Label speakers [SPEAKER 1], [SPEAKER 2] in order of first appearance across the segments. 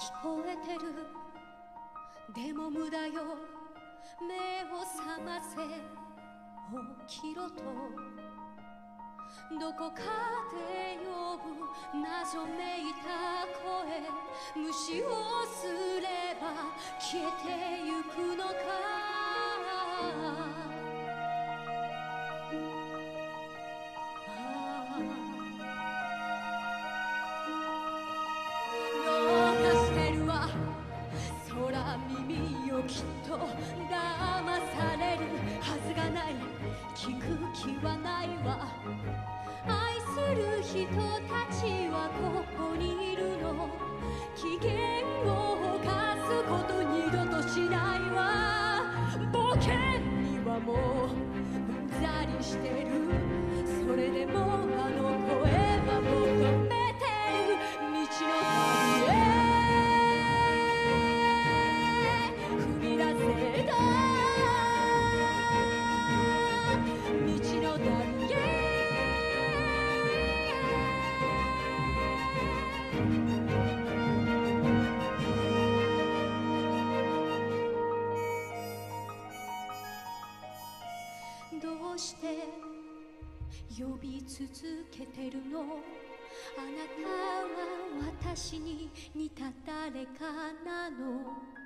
[SPEAKER 1] 聞こえてる。でも無駄よ、目を覚ませ、起きろと。どこかで呼ぶ謎めいた声、無視をすれば消えてゆくのか。どうかしてるわ空耳を、きっと騙されるはずがない。聞く気はないわ。愛する人たちはここにいるの。機嫌を犯すこと二度としないわ。冒険にはもううんざりしてる。それでもあの声は求めてる。道の旅へ踏み出せた。道の旅へどうして呼び続けてるの。あなたは私に似た誰かなの。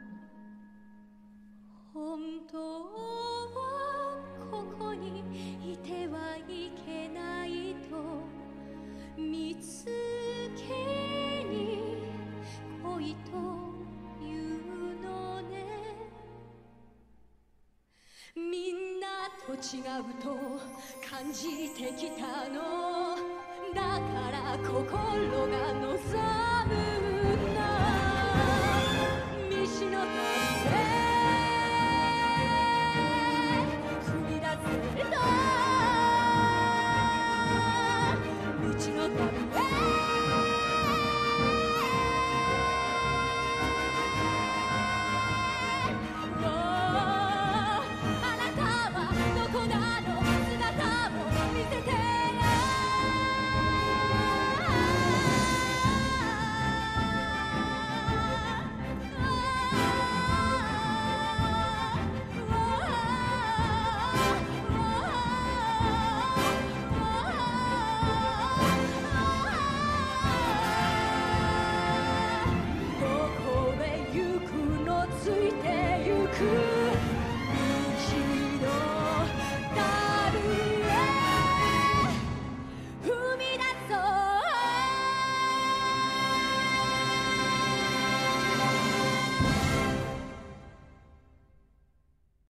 [SPEAKER 1] 本当はここにいてはいけないと見つけに来いと言うのね。みんなと違うと感じてきたの。だから心が望む